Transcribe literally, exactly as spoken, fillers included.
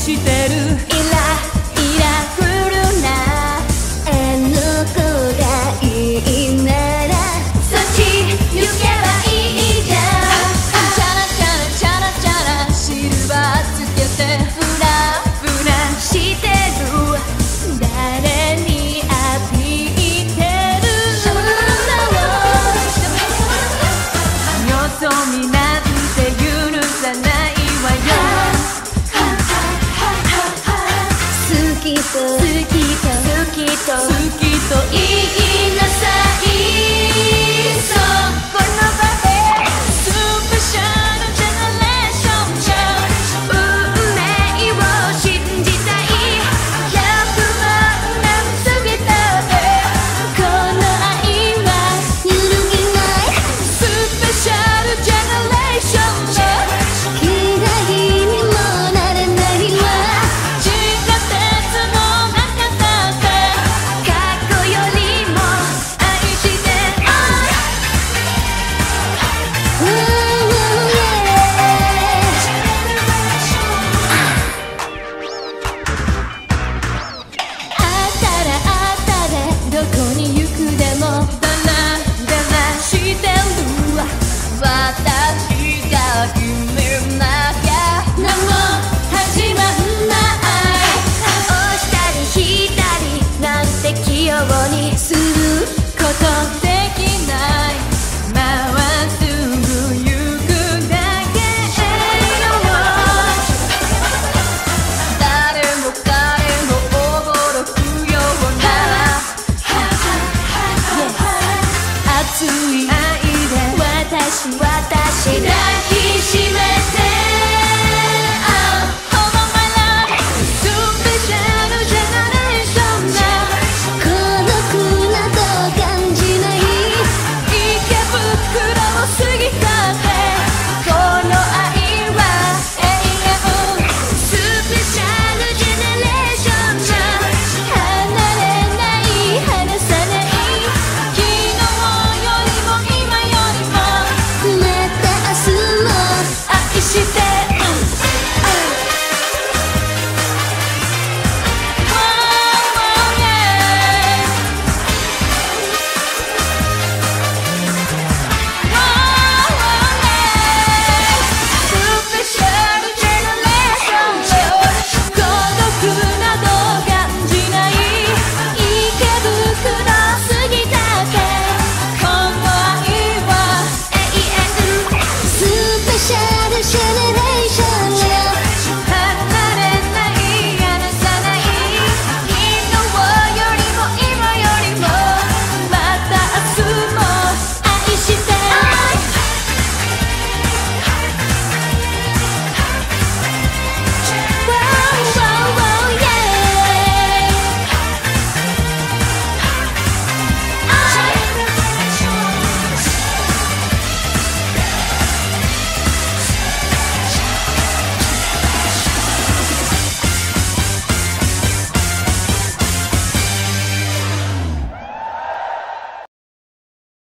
してる。イライラフルなあの子がいいならそっち行けばいいじゃん。チャラチャラチャラチャラシルバーつけてフラフラしてる。誰にアピーてる。よそ見なんて許さないわよ。好きと好きと好きと好きと言い